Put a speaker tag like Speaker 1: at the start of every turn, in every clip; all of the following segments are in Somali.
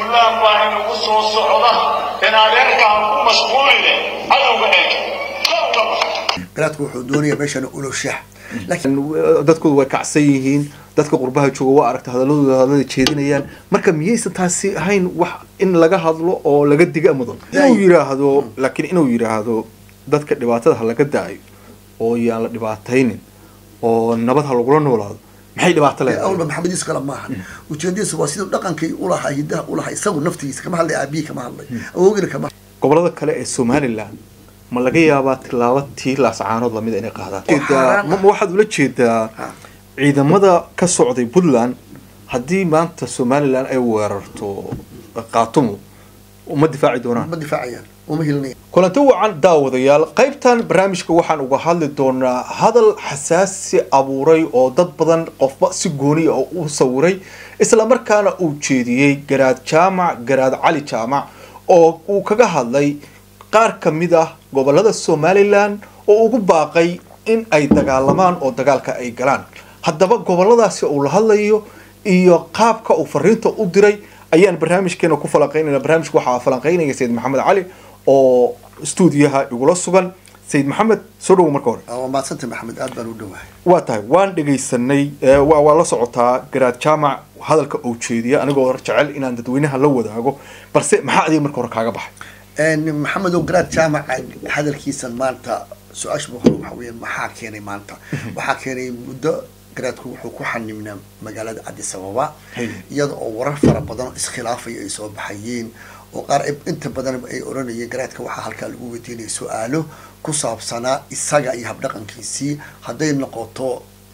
Speaker 1: دولان باين وصو صعوده إن عليك عن مشغولين هذا وبهيك
Speaker 2: قراتك وحضورية بيشان أولو الشح
Speaker 3: لكن dadku way kacsan yihiin dadka qurbaha jooga waa aragtay hadalada jeedinayaan marka miyaysan taasi ahayn wax in laga hadlo oo laga diga mudan inuu yiraahdo laakiin inuu yiraahdo dadka dhibaatada laga daayo oo yaan la dhibaataynin oo nabad ha lagu noolaado maxay dhibaato leedahay
Speaker 2: awalba maxamed iska la maahan ujeedadiisu waa sidoo dhaqankii u lahaa hidaha u lahaa isagu naftiisa kama hadlay aabihi kama hadlay awowgina kama
Speaker 3: gobolada kale ee Somaliland ma laga yaabaa tilaabatii laascaanood lamid inay qaadaan ma waxaad ula jeedaa ciidamada ka socday Puntland haddii maanta Somaliland ay weerarto qaatumo uma difaaci doonaan
Speaker 2: ma difaacayaan uma hilnay
Speaker 3: kulanti wacan daawadayaal qaybtan barnaamijka waxaan uga hadli doonaa hadal xasaasi abuuray oo dad badan qofba si gooni ah u sawiray isla markaana uu jeediyay garaad cali jaamac oo uu kaga hadlay qaar kamid ah gobolada Somaliland oo ugu baaqay in ay dagaalamaan oo dagaalka ay galaan haddaba goboladaasi uu la hadlayo iyo qaabka uu fariinta u diray ayaan barnaamijkeena ku falanqeynayna barnaamijku waxa falanqeynaya Said Maxamed Cali oo stuudiyaha igula sugan Said Maxamed soo dhaw marka hore
Speaker 2: ma santa Maxamed aad baan u dhawahay
Speaker 3: waa tahay waan dhageysanay waa la socotaa garaad jaamac hadalka uu jeediya anigoo jecel inaan dadweynaha la wadaago balse maxaa adiga marka hore kaaga baxay
Speaker 2: محمد وقرات جامع هذا الكيس مالتا سؤال بقول وحوي محاكيني مالتا وحاكيني مدة قراتكو وحكوحني من مجالات أديس أبابا يضع ورفر بدن إسخلافي يسوب حيين وقارب أنت بدن أي أوراني قراتك وحالك الجودين سؤاله كصاب سنة السجا يهبدق كيسي هذين نقطة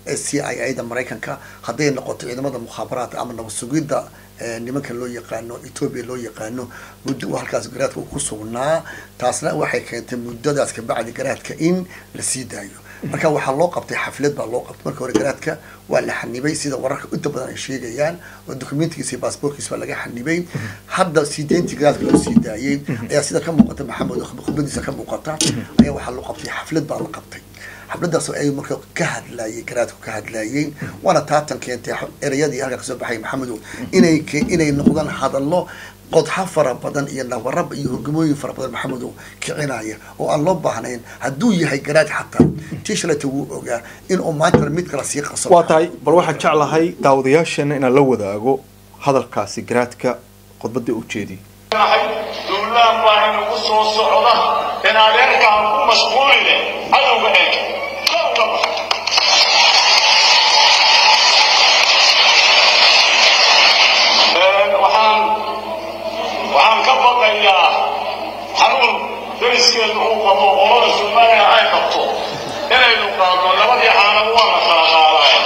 Speaker 2: CIA دا أمريكان كا هذين نقطة إذا ماذا مخابرات أمرنا والسجود دا nimanka loo yaqaano Ethiopia loo yaqaano muddo halkaas garaadka ku sugnaa taasna waxay keentay muddadaas ka bacdi garaadka in la sii daayo marka waxa loo qabtay xaflad baa loo qabtay marka hore garaadka waa la xanibay sida wararka inta badan ay sheegayaan oo dokumentigiisa passportkiisa laga xanibay hadda sideenti garaadka loo sii daayay ayaa sida ka muuqata Maxamed khudbadiisa ka muuqata ayaa waxa loo qabtay xaflad baa la qabtay xafladaas ay marka ka hadlaayay garaadku ka hadlaayay wana taatan keentay erayadii halka soo baxay Maxamed inay noqdaan hadallo qodxa fara badan iyo nawarab iyo hogmooyin fara badan Maxamed kicinaya oo aan loo baahnayn hadduu yahay garaad xataa tishalata uu ogaa in uu maanta mid kala sii qaso
Speaker 3: waa tahay bal waxaan jeclahay daawadayaashana inaan la wadaago hadalkaasi garaadka khudbada uu jeediyay
Speaker 1: دولان باين وصو صعوده إن عليك عن مشغولين هذا وبهيك وحان كبط يا حنون درسك الحقوق وقرار السلمانية هاي قبطو إلا يلقاطو لبدي حانوانا خلقالاي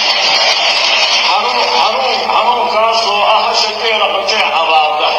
Speaker 1: حنون كاسو أهشكينا بتيح أباده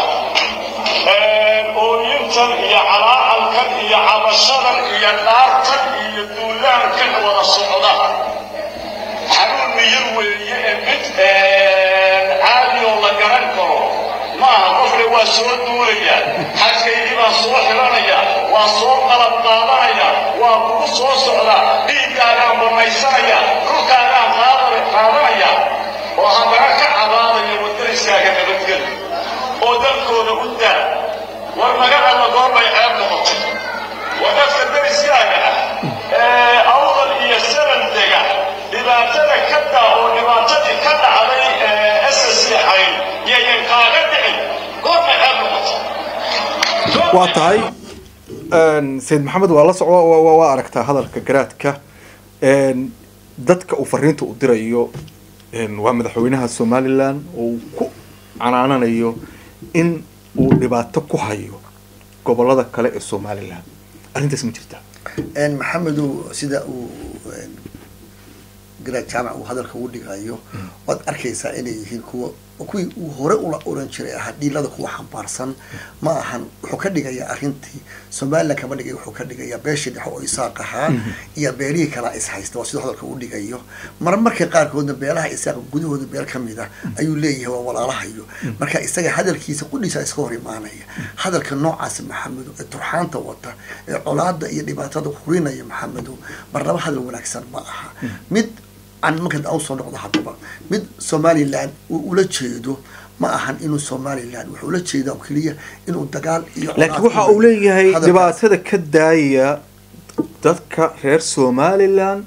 Speaker 1: أورينتن يا علاء الكن يا عبشرا يا نارتن يا دولان كن ولا الصعودة حنون ميروي يمت عالي والله قرنكو ما قفل واسود دوليا حتى يجيب صوح لنا وصوح قلب قاضايا وصوح صعودة بيكانا بميسايا روكانا قاضايا وهذا كعباضي ودرسها كتبتقل ودلكو قدام والمجال المدور يحب نقطة ونفس الدرسية أول يسرن دجا إذا ترك كذا أو إذا ترك كذا على أساس حين ينقال دعي قوم يحب نقطة
Speaker 3: واتاي سيد محمد والله وأركت هذا الكجراتك dadka uu fariinta u dirayo waa madaxweynaha Somaliland oo ku canaananayo in uu dhibaato ku hayo gobolada kale ee Somaliland arintaas ma jirtaa
Speaker 2: Maxamed sida uu garaad jaamac uu hadalka u dhigayo wad arkaysaa inay yihiin kuwii uu hore u la oran jiray hadhiilada kuwa xambaarsan ma ahan wuxuu ka dhigayaa arintii Somaliland kama dhigay wuxuu ka dhigayaa beesha dhexe oo isaaqaha iyo beelihii kala is haysta waa sida hadalka u dhigayo marmarka qaarkoodna beelaha isaaq gudahooda beel kamid ah ayuu leeyahay waa walaalahayo marka isaga hadalkiisa qudhiisa iska hor imaanaya hadalka noocaas Maxamed ee turxaanta wata ee colaada iyo dhibaatada ku rinaya Maxamed marnaba hadal wanaagsan ma aha mid عن مكان أوصل نقطة حطبة مد Somaliland ولا تشيدو ma ahan inuu Somaliland wuxuu la jeedaa kaliya inuu dagaal iyo
Speaker 3: laakiin waxa uu leeyahay dhibaatada ka daaya dadka reer Somaliland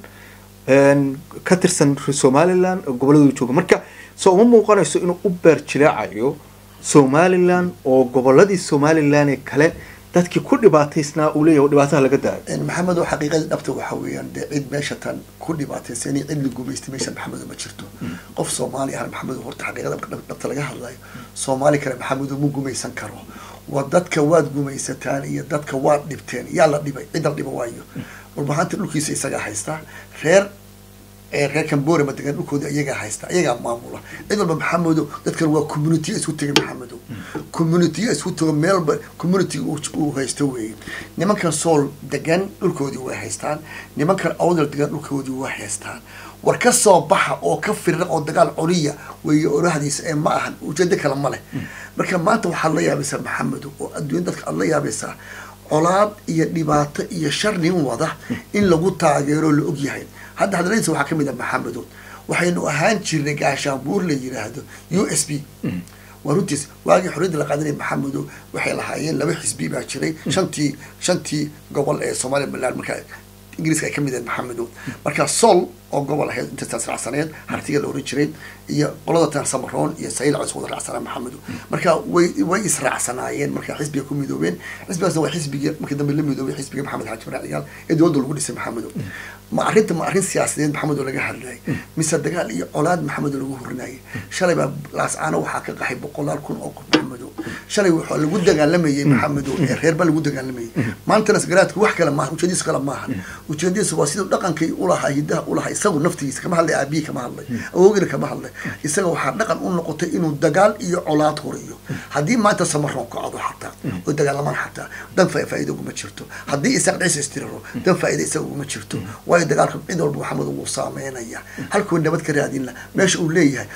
Speaker 3: ka tirsan Somaliland gobolada jooga marka soo uma muuqanayso inuu u beerjilaacayo Somaliland oo goboladii Somaliland ee kale dadkii ku dhibaataysnaa uu leeyahay dhibaatada laga daayo
Speaker 2: maxamed oo xaqiiqada dhabta waxa weeyaan cid meesha tan ku dhibaataysan cid la guumeystay meesha maxamed ma jirto qof Soomaali ah maxamed horta xaqiiqada dhabta laga hadlayo Soomaali kale maxamed ma guumeysan karo waa dadka waad guumeysataan iyo dadka waad dhibteen yaa la dhibay cid la dhibay waayo warbaahinta dhulkiisa isaga haysta reer Cambodia ma degan dhulkooda iyaga haysta iyaga maamula cid walba maxamed dadkan waa community isku tagay maxamed community isku tago meel community uu haysto weey nimankan sool degan dhulkoodii way haystaan nimankan awdal degan dhulkoodii way haystaan war ka soo baxa oo ka firan oo dagaal curiya way oraahdiisa ee ma ahan ujeedo kale ma leh marka maanta waxa la yaabaysaa maxamed oo adduunka dadka la yaabaysaa colaad iyo dhibaato iyo shar nin wada in lagu taageero la og yahay hadda hadaladiisa waxaa kamid ah maxamed waxaynu ahaan jirnay gaashaanbuur la yiraahdo USB ورنتيس واجي حريد القادري محمد وحي لهايين لبي حزبي baa jiray shantii gobol ee Soomaaliland marka Ingiriiska ka mid ah Maxamed marka Sol oo gobol ahayd inta tasraacsaneed hartiga la oran jiray iyo qolada tan Samaroon iyo Sayil Cusub wada raacsanaa Maxamed marka way israacsanaayeen marka xisbiga ku midoobeen xisbigaas waa xisbiga marka dambe la midoobay xisbiga Maxamed Xaaji Ibrahim Cigaal ee dowladda lagu dhisay Maxamed ma arrin siyaasadeed Maxamed laga hadlay mise dagaal iyo colaad Maxamed lagu horinayay shalay baa laascaano waxa ka qaxay 100,000 oo qof Maxamed shalay waxa lagu dagaalamayay Maxamed ee reer baa lagu dagaalamayay maantana garaadku wax kale ma ujeedis kale ma ahan ujeedis waa sidoo dhaqankay u lahaa hidaha u lahaa isagu naftiisa kama hadlay aabi kama hadlay awogina kama hadlay isaga waxa dhaqan u noqotay inuu dagaal iyo colaad horiyo hadii maanta Samaroon ka cado xataa oo dagaalamaan xataa dan faa'iido uma jirto hadii isaga dhis istiriro dan faa'iido isaga uma jirto way dagaalka cid walba Maxamed uu saameynaya halkuu nabad ka raadin la meesha uu leeyahay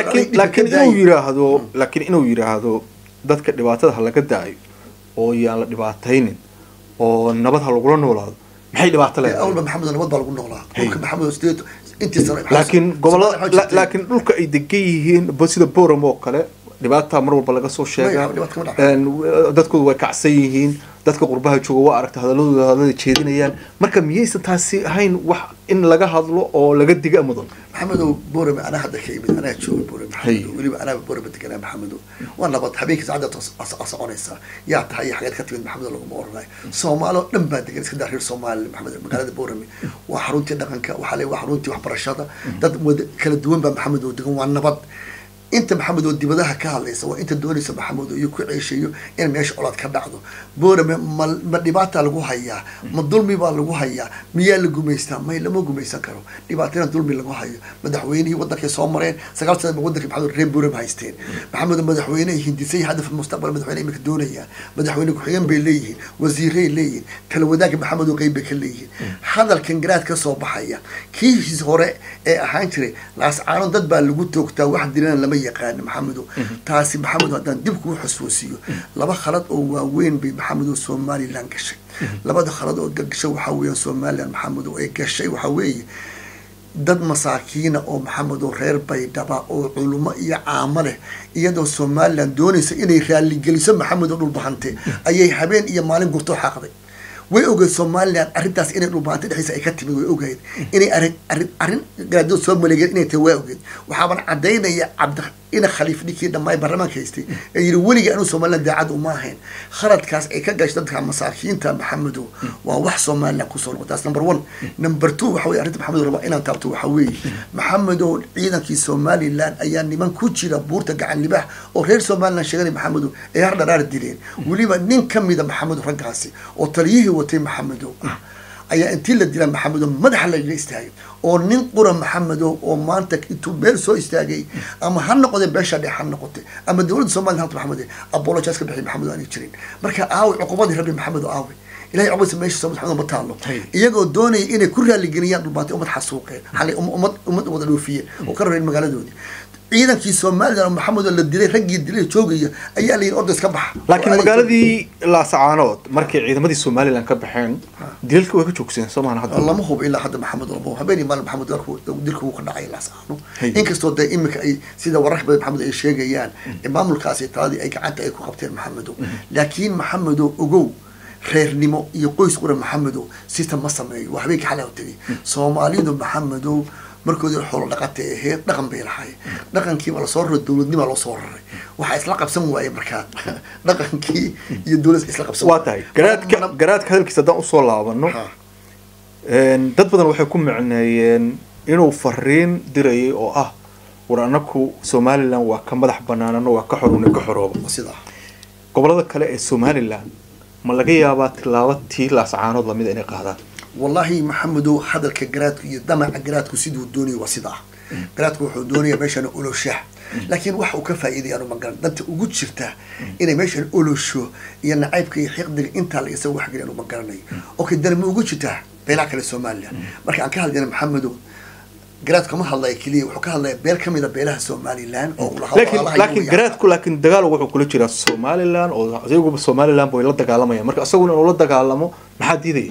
Speaker 3: laakiin inuu yiraahdo dadka dhibaatada laga daayo oo yaan la dhibaataynin oo nabad ha lagu noolaado maxay dhibaato leedahay
Speaker 2: awalba Maxamed nabad baa lagu noolaa dhulka Maxamed sideed intii sano
Speaker 3: laakiin dhulka ay degan yihiin sida Boram oo kale dhibaata mar walba laga soo sheegaa dadku way kacsan yihiin dadka qurbaha jooga waa aragtay hadalada jeedinayaan marka miyaysan taasi ahayn wax in laga hadlo oo laga diga mudan
Speaker 2: Maxamed Boram ana hadda ka yimid ana joogo Boram waliba ana Boram degan Maxamed waa nabad habeenkii saacada soconaysa yaa tahay xageed ka timid Maxamed lagu oranay Soomaaliya dhan baa degan iska daahir Soomaali Maxamed magaalada Boram waa xaruntii dhaqanka waxa la waa xaruntii waxbarashada dad kala duwan baa Maxamed degan waa nabad inta Maxamed oo dibadaha ka hadlaysa waa inta doonaysa Maxamed oo ku ceeshayo in meesha colaad ka dhacdo Boram ma dhibaata lagu hayaa ma dulmi baa lagu hayaa miyaa la gumeystaa ma lama gumeysan karo dhibaatada dulmi lagu hayo madaxweynihii wadanka soo mareen 9 sano wadanka Maxamed reer Boram haysteen Maxamed madaxweynaha hindisay hadaf mustaqbal madaxweynaha imika doonaya madaxweyne ku xigeen bay leeyihiin wasiiray leeyihiin tala wadaag Maxamed oo qayb ka leeyihiin hadalkan garaad ka soo baxaya kiis hore ee ahaan jiray laascaano dad baa lagu toogtaa wax dilan lama yaqaan Maxamed taasi Maxamed hadan dib ku xasuusiyo laba khalad oo waaweyn bay Maxamed Somaliland gashay labada khalad oo gashay waxa weeye Somaliland Maxamed oo ay gashay waxa weeye dad masaakiina oo Maxamed oo reer Baydhaba oo culimo iyo caamale iyadoo Somaliland doonaysa inay raali geliso Maxamed oo dhul bahante ayay habeen iyo maalin gurto xaqday way ogeed Somaliland arintaas inay dhul bahante dhexdiisa ay ka timid way ogeed inay arin garaado Soomaaliyeed inay tahay way ogeed waxa baan cadeynaya ina khaliif dhikii dhamay barlamaanka haystay ay yiri waliga inuu Somaliland daacad uma ahayn khaladkaas ay ka gashay dadka masaakiinta Maxamed waa wax Somaliland ku soo noqotaas number 1 number 2 waxa way arinta Maxamed raba inaan taabto waxa way Maxamed oo ciidankii Somaliland ayaa niman ku jira buurta gacan libax oo reer Somaliland sheegay Maxamed ay har dharaar dileen waliba nin kamida Maxamed ragaasi oo taliyihii watay Maxamed ayaa intii la dilay Maxamed madaxa la istaagay oo nin qura Maxamed oo maanta intuu meel soo istaagay ama ha noqday beesha dhexe noqotay ama dawladda Soomaaliya Maxamed apologize ka bixi Maxamed aan jirin marka aawi cuqubadii rabbi Maxamed aawi ilaahay cubis meesha Soomaaliya ma taalo iyagoo doonay inay ku raali geliyaan dhulbaantay ummad xasuuqeen xalay ummad wada dhoofiyeen oo ka rabeen magaaladoodii ciidankii Soomaaliland Maxamed la dilay ragii dilay joogaya ayaa la yiri ordays ka bax
Speaker 3: laakiin magaaladii Laascaanood markay ciidamadii Soomaaliland ka baxeen ديلك ويك جوكسين سمعنا هذا
Speaker 2: الله ما هو إلا حد محمد الله حبيني مال محمد ديلك هو قناع إلا سانو إنك استود دائما أي سيدا ورحب محمد أي شيء جيان إمام الكاسيت هذه أي كعنت أي كقبتين محمد لكن محمد أجو خير نمو يقوي صورة محمد سيستم مصمم وحبيك حلاوة تري صومالي محمد مركز الحول لقته هي رقم بيرحي رقم كي ولا صور الدولة دي ولا صور وحيس لقب سمو أي مركان رقم كي يدولة إسلقب سمو
Speaker 3: واتاي قرأت هذا الكيس ده أصول لعبنا dad badan waxay ku macneeyeen inuu fariin diray oo waraanaku Somaliland waa ka madax banaanano waa ka xoroobo
Speaker 2: sida
Speaker 3: gobolada kale ee Somaliland ma laga yaabaa tilaabatii laascaanood lamid inay qaadaan
Speaker 2: wallahi maxamedo hadalka garaadku iyo damaca garaadku sidoo doonay waa sida garaadku wuxuu doonaya meeshan oloshax laakiin waxa uu ka faa'iiday aanu magan danta ugu jirta inay meeshan olosho iyo nacaybka iyo xiqdiga inta la isagu wax galay aanu magaranay oo ka darmo ugu jirta beelaa kale Soomaaliya marka aan ka hadlayna maxamedo garaadku ma hadlay kaliya wuxuu ka hadlay beel kamida beelaha Somaliland oo
Speaker 3: laakiin garaadku laakiin dagaal wuxuu kula jiraa Somaliland oo ayagu Somaliland way la dagaalamayaan marka asaguna inuu la dagaalamo maxaa diiday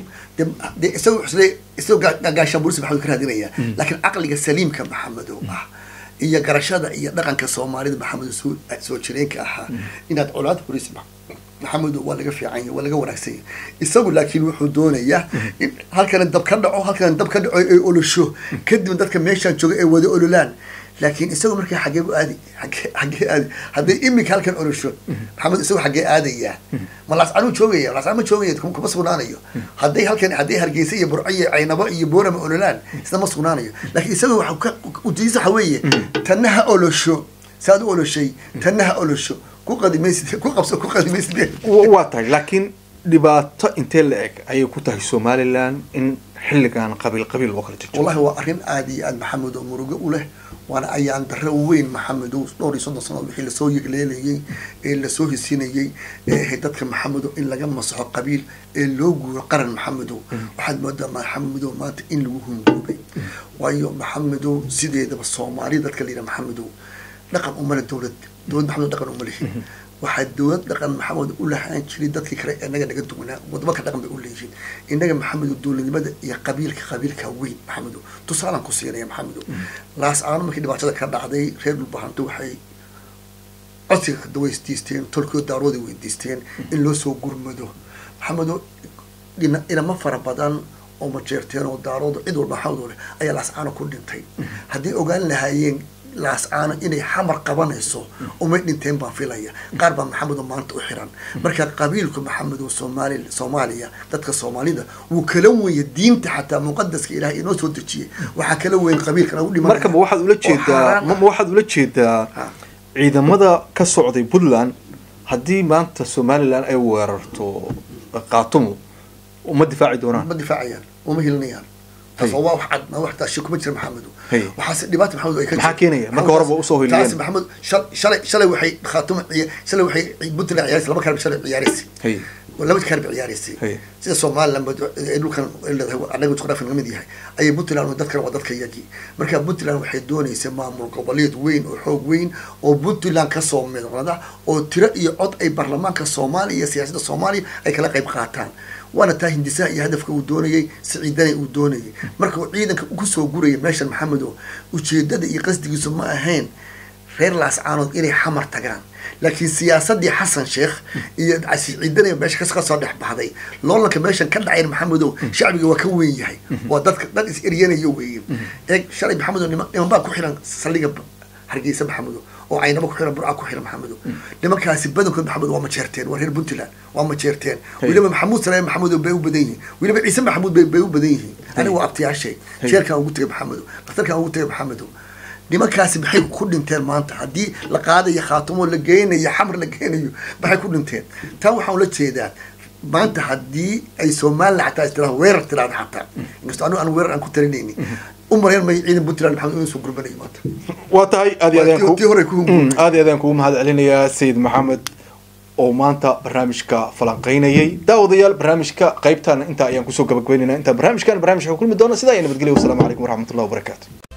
Speaker 3: isagoo gaashaan booliska maxamed ka raadinaya laakiin aqliga saliimka maxamedo iyo garashada iyo dhaqanka Soomaalida maxamed soo jireenka ahaa inaad colaad booliska maxamed waa laga fiican yahay waa laga wanaagsan yahay isagu laakiin wuxuu doonayaa in halkan dab ka dhaco ay olosho kadib dadka meeshan jooga ay wada ololaan laakiin isagu markii xagee aadi haday imika halkan olosho maxamed isagu xagee aadaya malaas aanu joogaya kuma sugnaanayo haday halkan hargeysa iyo burco iyo caynabo iyo boorama ololaan isna ma sugnaanayo laakiin isagu waxa u diisa xaweeye tanaha olosho saad oloshay tanaha olosho ku qadimaysid waa tahay laakiin dhibaato intee la eg ayay ku tahay Somaliland in xilligan qabiil loo kala jirto
Speaker 2: wallahi waa arrin aadi aad maxamed oo murugo u leh waana ayaan darro weyn maxamed oo dhowr iyo 30 sano wixii la soo yigleelay ee la soo hisinayay dadka maxamed in laga masaxo qabiil ee loo guuro qaran maxamed waxaad moodaa maxamed maanta in lagu hungoobay waayo maxamed sideedaba Soomaali dadka leeyahay maxamed dhaqan umada dawlad maxamed dhaqan umada waxa dawlad dhaqan maxamed u lahaan jiray dadkii kale inaga naga duwanaa wadaba ka dhaqan bay u leeyihiin inaga maxamed dawladnimada iyo qabiilka weyn maxamed tusaalan ku siinaya maxamed laas aan markii dhibaatada ka dhacday reer dhulbahantu waxay codsiga dawaystiisteen turkiga daaroodi weydiisteen in loo soo gurmado maxamed ina ma fara badan oo ma jeerteen oo daarood cid walba xawdole ayaa laas aan ku dhintay hadii ogaan lahaayeen laas aan inay xamar qabanayso oo ma dhinteen baan filaya qaar baa maxamed maanta u xiran marka qabiilku maxamed oo Soomaaliya dadka Soomaalida uu kala weeyay diinta xataa muqaddaska Ilaahay inoo soo dejiyay waxa kala weyn qabiilkana u dhiman
Speaker 3: marka waxaad ula jeedaa ciidamada ka socday Puntland hadii maanta Somaliland ay weerarto qaatumo uma difaaci doonaan
Speaker 2: ma difaacayaan uma hilinayaan تصوّا واحد ما واحد شكو مجرم محمد وحاس دبات محمد أي كذا
Speaker 3: حكينا ما كهرباء وصوه اللي
Speaker 2: تاس محمد شل وحي خاتم شل وحي بنتنا عيارس لما كان بشل عيارسي ولا بتكرب عيارسي سيد الصومال لما يقولوا كان أنا قلت خرافة المدي هاي أي بنتنا وذكر وذكر يجي مركب بنتنا وحيدون يسمى مرقبلية وين وحوق وين وبنتنا كصوم من هذا وترى يعط أي برلمان كصومالي سياسة الصومالي أي كلا قيب قاتان وانا تاه هندساء هدفك ودونيي سعيداني ودونيي marka ciidanka ugu soo guray meeshan maxamed oo ujeedada iyo qasdigiisu ma ahayn reer laas caanood inay xamar tagaan laakiin siyaasadii xasan sheekh iyo ciidanay meesha ka soo dhex baxday loolanka meeshan ka dhacay maxamed oo shacbiga waa ka weyn yahay waa dad is eriyanayo weeyeen shalay maxamed niman baa ku xiran saliga hargeysa maxamed oo aynaba ku xiran burca ku xiran maxamed nimankaasi badankood maxamed waa ma jeerteen waa reer Puntland waa ma jeerteen waliba maxamuud salaam maxamed bay u badan yihiin waliba ciise maxamuud bay u badan yihiin aniga waa abtiyaashay jeerkan ugu tagay maxamed qasarkan ugu tagay maxamed nimankaasi maxay ku dhinteen maanta hadii la qaadayo khaatimo la geynayo xamar la geynayo maxay ku dhinteen taa waxaan la jeedaa maanta hadii ay Soomaaliya xataa istiraaha weerar tiraan xataa inkastoo aan weerar aan ku talinayni umareen may ciidan Puntland maxamed inuu soo gurbanay maanta
Speaker 3: واتاي هذه أذانكم هذا علينا سيد محمد oo maanta barnaamijka falanqeynayay daawadayaal barnaamijka qaybtan inta ayaan ku soo gabagabeynayna inta barnaamijkan ku kulmi doona sida ay nabadgelyo. Assalamu alaykum wa rahmatullahi wa barakatuh.